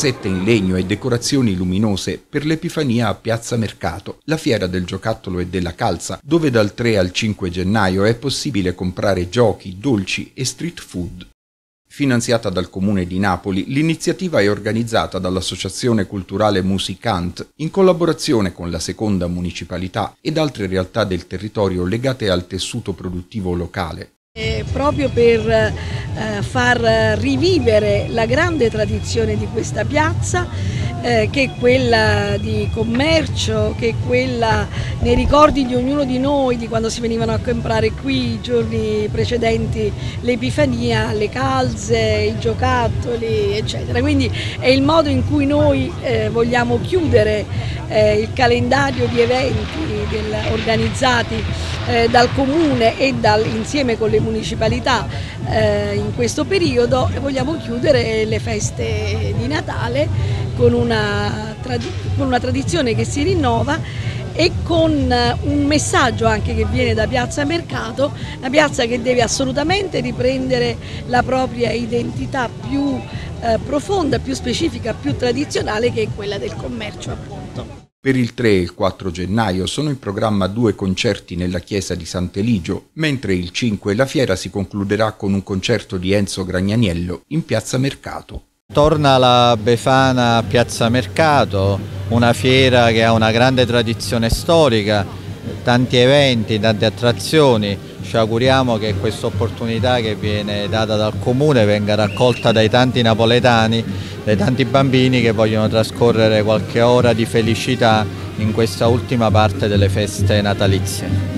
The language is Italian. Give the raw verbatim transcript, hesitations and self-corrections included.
casette in legno e decorazioni luminose per l'Epifania a Piazza Mercato, la fiera del giocattolo e della calza, dove dal tre al cinque gennaio è possibile comprare giochi, dolci e street food. Finanziata dal Comune di Napoli, l'iniziativa è organizzata dall'Associazione Culturale Musicant in collaborazione con la Seconda Municipalità ed altre realtà del territorio legate al tessuto produttivo locale. E proprio per eh, far rivivere la grande tradizione di questa piazza, eh, che è quella di commercio, che è quella nei ricordi di ognuno di noi, di quando si venivano a comprare qui i giorni precedenti l'Epifania, le calze, i giocattoli, eccetera. Quindi è il modo in cui noi eh, vogliamo chiudere eh, il calendario di eventi del, organizzati eh, dal Comune e dal, insieme con le municipalità eh, in questo periodo. Vogliamo chiudere le feste di Natale con una, con una tradizione che si rinnova e con un messaggio anche che viene da Piazza Mercato, una piazza che deve assolutamente riprendere la propria identità più eh, profonda, più specifica, più tradizionale, che è quella del commercio, appunto. Per il tre e il quattro gennaio sono in programma due concerti nella chiesa di Sant'Eligio, mentre il cinque la fiera si concluderà con un concerto di Enzo Gragnaniello in Piazza Mercato. Torna la Befana a Piazza Mercato, una fiera che ha una grande tradizione storica, tanti eventi, tante attrazioni. Ci auguriamo che questa opportunità che viene data dal Comune venga raccolta dai tanti napoletani, dai tanti bambini che vogliono trascorrere qualche ora di felicità in questa ultima parte delle feste natalizie.